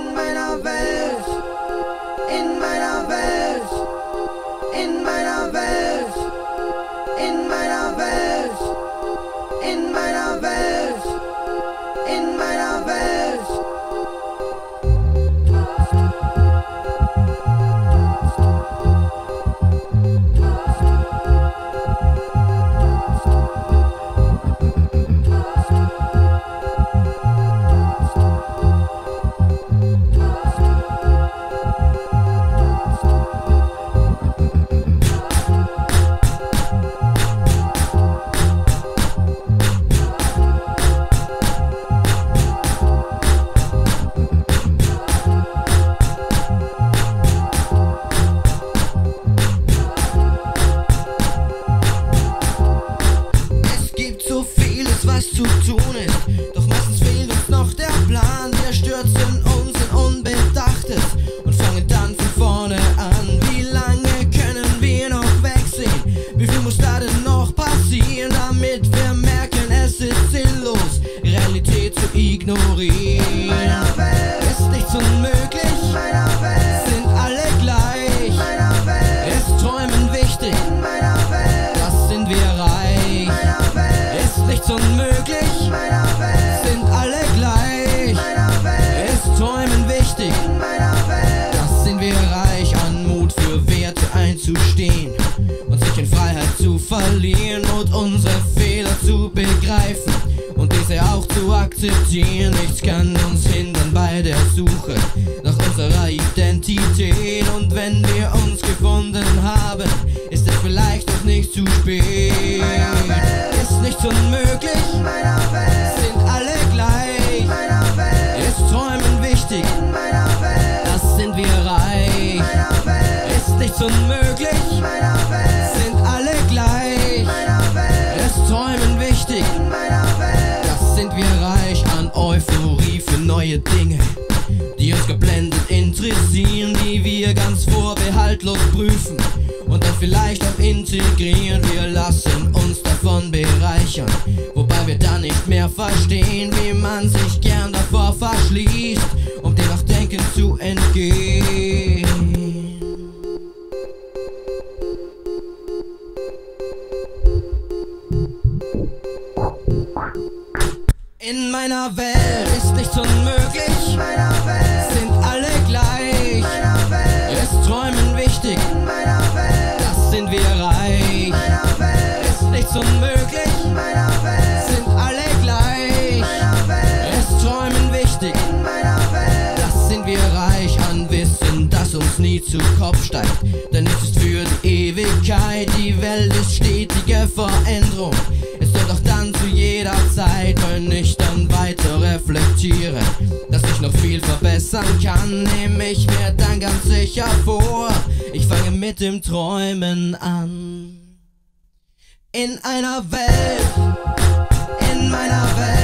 in meiner Welt, in meiner Welt, in meiner Welt, in meiner Welt, in meiner Welt, in meiner Welt. Was zu tun ist, doch meistens fehlt uns noch der Plan. Wir stürzen uns in Unbedachtes und fangen dann von vorne an. Wie lange können wir noch wegsehen? Wie viel muss da denn noch passieren, damit wir merken, es ist sinnlos, Realität zu ignorieren? In meiner Welt ist nichts unmöglich, in meiner Welt sind alle gleich, in meiner Welt ist Träumen wichtig, in meiner Welt, das sind wir reich. in meiner Welt Ist nichts unmöglich, in meiner Welt, sind alle gleich, in meiner Welt, ist Träumen wichtig, in meiner Welt. das sind wir reich an Mut für Werte einzustehen und sich in Freiheit zu verlieren und unsere Fehler zu begreifen und diese auch zu akzeptieren. Nichts kann uns hindern bei der Suche nach unserer Identität, und wenn wir uns gefunden haben, ist es vielleicht noch nicht zu spät. Ist nichts unmöglich, In meiner Welt, sind alle gleich, in meiner Welt, ist Träumen wichtig, in meiner Welt, das sind wir reich. in meiner Welt, Ist nichts unmöglich, in meiner Welt, sind alle gleich, in meiner Welt, ist Träumen wichtig, in meiner Welt. das sind wir reich an Euphorie für neue Dinge, die uns geblendet interessieren, die wir ganz vorbehaltlos prüfen und dann vielleicht auch integrieren. Wir lassen uns davon bereichern, wobei wir dann nicht mehr verstehen, wie man sich gern davor verschließt, um dem Nachdenken zu entgehen. In meiner Welt ist nichts unmöglich, In meiner Welt, sind alle gleich, in meiner Welt, ist Träumen wichtig, in meiner Welt, das sind wir reich. in meiner Welt, Ist nichts unmöglich, in meiner Welt, sind alle gleich, in meiner Welt, ist Träumen wichtig, in meiner Welt. das sind wir reich an Wissen, das uns nie zu Kopf steigt, denn es ist für die Ewigkeit. Die Welt ist stetige Veränderung, es wird auch dann zu jeder Zeit, wenn ich dann weiter reflektiere, dass ich noch viel verbessern kann, nehme ich mir dann ganz sicher vor, ich fange mit dem Träumen an. In einer Welt, in meiner Welt.